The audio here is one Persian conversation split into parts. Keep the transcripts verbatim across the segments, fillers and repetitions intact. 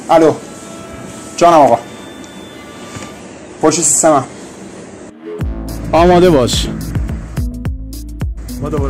الو جانم آقا، پشت سیستمم. آماده باش. برو برو.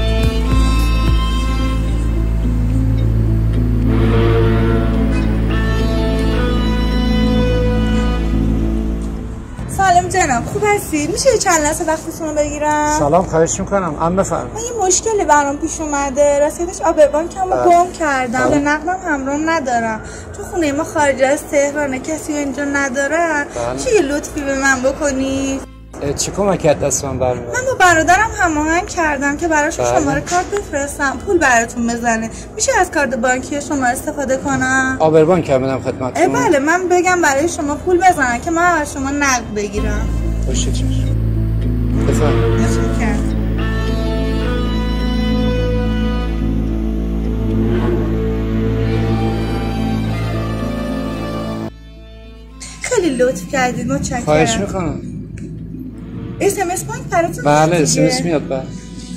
سلام جناب، خوب هستید؟ میشه چند لحظه وقتتون رو بگیرم؟ سلام، خواهش میکنم. ام بفرمایید. من یه مشکلی برام پیش اومده. رسیدش آب بانکمو گم کردم. به نقدم همراهم ندارم. تو خونه ما خارج از تهرانه، کسی اینجا نداره. چه یه لطفی به من بکنی؟ چی کمکت دست من برمیاد؟ من با برادرم هماهنگ کردم که براش شماره کارت بفرستم پول براتون بزنه. میشه از کارت بانکی شما استفاده کنم؟ آبر بانک هم بدم خدمتتون؟ بله، من بگم برای شما پول بزنن که من از شما نقد بگیرم. باشه چشم. بفرمایید. متشکرم. خیلی لطف کردید، متشکرم. خواهش میکنم. اس ام اس بانک براتون؟ بله اس ام اس میاد. بله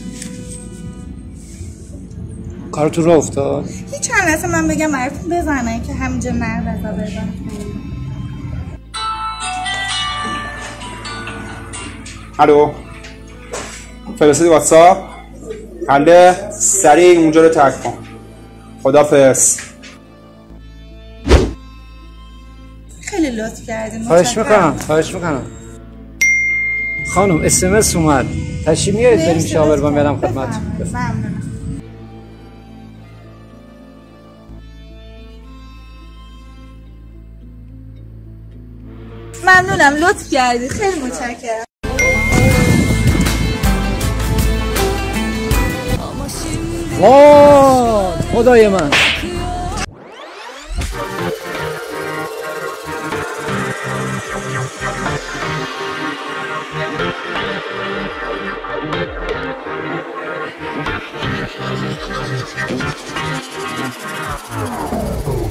کارتون رو افتاد؟ هیچ چند لحظه من بگم براتون بزنن که همینجا نقد از آبر بانک. الو فرستادی واتساپ؟ حله سریع اونجا رو ترک کن. خدافظ. خیلی لطف کردین. خواهش میکنم. خواهش میکنم. خانم اس ام اس اومد. تشریف میارید بریم شاور بانک بدم خدمت. ممنونم. ممنونم، لطف کردید. خیلی متشکرم. وای خدای من. Oh